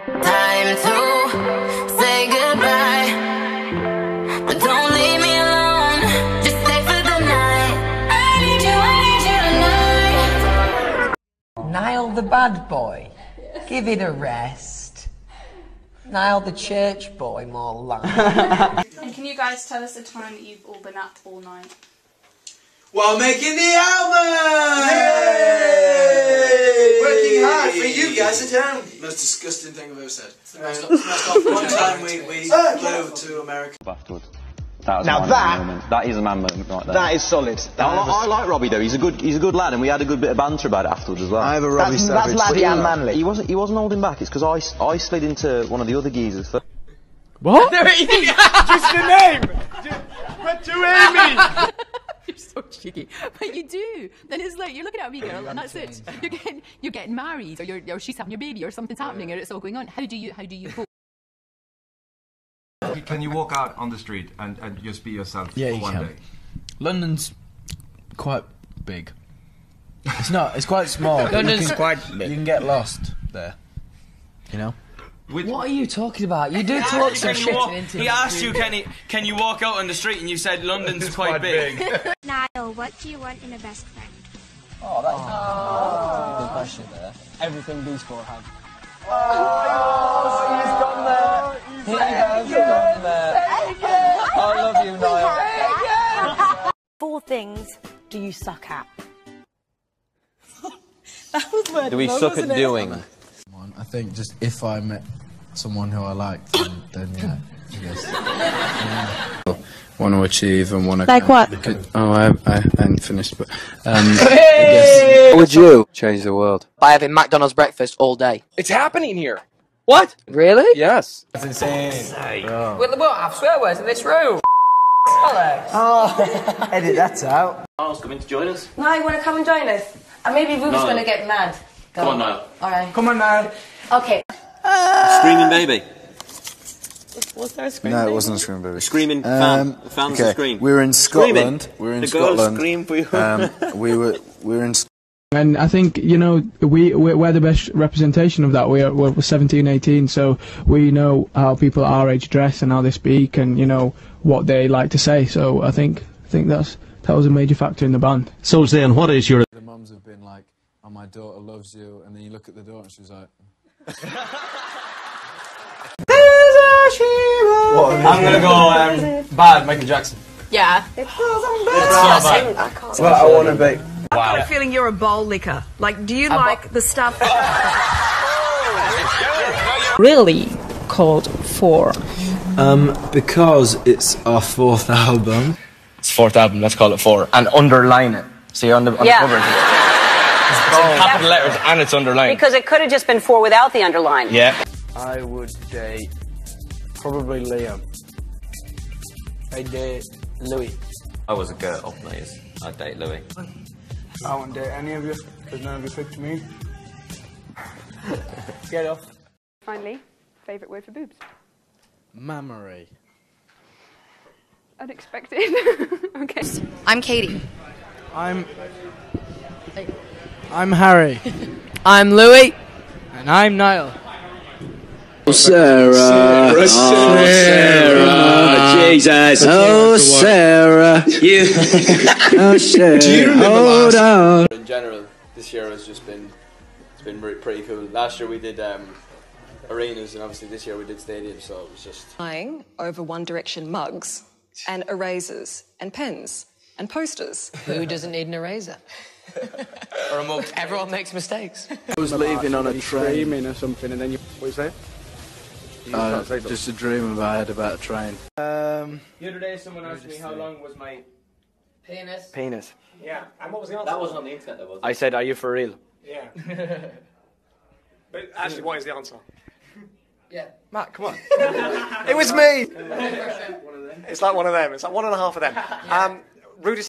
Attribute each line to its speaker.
Speaker 1: Time to say goodbye, but don't leave me alone. Just stay for the night. I need you tonight.
Speaker 2: Niall the bad boy, give it a rest. Niall the church boy, more like.
Speaker 3: And can you guys tell us the time that you've all been up all night?
Speaker 4: While making the album! Yay! Working hard for you guys at home. Most disgusting thing I've ever said. One time we flew to America.
Speaker 5: Afterwards. That is a man moment right there.
Speaker 6: That is solid.
Speaker 5: I like Robbie though. He's a good lad, and we had a good bit of banter about it afterwards as well.
Speaker 6: I have a Robbie Savage. That's laddie and manly.
Speaker 5: He wasn't holding back. It's because I slid into one of the other geezers.
Speaker 7: What? Just the name. But to Amy.
Speaker 8: You're so cheeky, but you do. Then it's like you're looking at me, girl, and that's it. You're getting married, or she's having your baby, or something's happening, or it's all going on. How do you cope?
Speaker 9: Can you walk out on the street and just be yourself for one day?
Speaker 7: London's quite big. It's not. It's quite small.
Speaker 2: London's quite big.
Speaker 7: You can get lost there. You know.
Speaker 2: What are you talking about? You do talk some shit into
Speaker 10: He asked you, can you walk out on the street, and you said London's quite big.
Speaker 11: Niall, what do you want in a best friend?
Speaker 2: Oh, that's a good question there.
Speaker 6: Everything these four have.
Speaker 2: Oh, he's gone there. He has gone there. I love you, Niall.
Speaker 12: 4 things do you suck at?
Speaker 6: That was weird.
Speaker 5: Do we suck at doing?
Speaker 7: I think just if I met someone who I liked, then yeah, I guess. Yeah. Want to achieve and want to.
Speaker 12: Like what?
Speaker 7: Oh, I haven't finished, but.
Speaker 6: Hey!
Speaker 5: Would you change the world?
Speaker 2: By having McDonald's breakfast all day.
Speaker 6: It's happening here. What?
Speaker 2: Really?
Speaker 6: Yes.
Speaker 7: That's insane.
Speaker 2: Well, I have swear words in this room. Alex.
Speaker 6: Oh, edit that out.
Speaker 10: Niall's coming to join us.
Speaker 12: Niall, you want to come and join us? And maybe Ruby's going to get mad.
Speaker 10: Come on, Niall.
Speaker 12: Alright.
Speaker 6: Come on now.
Speaker 12: Okay.
Speaker 10: Screaming baby.
Speaker 12: Was there a screaming
Speaker 6: No, it wasn't a screaming baby.
Speaker 10: Screaming fan. The fans
Speaker 6: okay.
Speaker 10: scream.
Speaker 6: We were in Scotland.
Speaker 10: Screaming.
Speaker 6: We were in
Speaker 10: the
Speaker 6: Scotland.
Speaker 10: Girls scream for you.
Speaker 6: we were in.
Speaker 13: And I think, you know, we're the best representation of that. We're 17, 18, so we know how people our age dress and how they speak and, you know, what they like to say. So I think that was a major factor in the band.
Speaker 14: So Zayn, what is your...
Speaker 7: The mums have been like, oh, my daughter loves you, and then you look at the daughter and she's like...
Speaker 10: I'm gonna go bad, Michael Jackson.
Speaker 8: Yeah.
Speaker 6: Well, I want to be.
Speaker 12: I've got a feeling you're a bowl licker. Like, do you like the stuff...
Speaker 8: Really called 4?
Speaker 7: Because it's our 4th album.
Speaker 10: It's 4th album, let's call it 4. And underline it. See, on the cover. It's in capital letters and it's underlined.
Speaker 12: Because it could have just been 4 without the underline.
Speaker 10: Yeah.
Speaker 6: I would date probably Liam. I'd date Louis.
Speaker 5: I was a girl, please. I'd date Louis.
Speaker 6: I won't date any of you because none of you picked me. Get off.
Speaker 3: Finally, favourite word for boobs?
Speaker 7: Mammary.
Speaker 3: Unexpected. Okay.
Speaker 12: I'm Katie.
Speaker 13: I'm Harry.
Speaker 12: I'm Louis.
Speaker 13: And I'm Niall.
Speaker 6: Sarah.
Speaker 10: Jesus.
Speaker 6: Oh, Sarah.
Speaker 10: You.
Speaker 6: Oh, Sarah.
Speaker 10: Do you remember
Speaker 6: Hold on.
Speaker 10: In general, this year has just been, it's been pretty cool. Last year we did arenas, and obviously this year we did stadiums, so it was just...
Speaker 12: Buying over One Direction mugs and erasers and pens and posters.
Speaker 2: Who doesn't need an eraser?
Speaker 10: Or a mug.
Speaker 2: Everyone makes mistakes.
Speaker 6: I was leaving on a train.
Speaker 13: Or something, and then you... What you say?
Speaker 7: Just a dream I had about a train.
Speaker 10: The other day someone asked me how long was my...
Speaker 2: Penis.
Speaker 13: Yeah, and what was the answer?
Speaker 10: That wasn't on the internet, though, was it?
Speaker 2: I said, are you for real?
Speaker 13: Yeah. But actually, what is the answer?
Speaker 2: Yeah.
Speaker 13: Matt, come on. It was me! It's like one of them. It's like one and a half of them. Rudy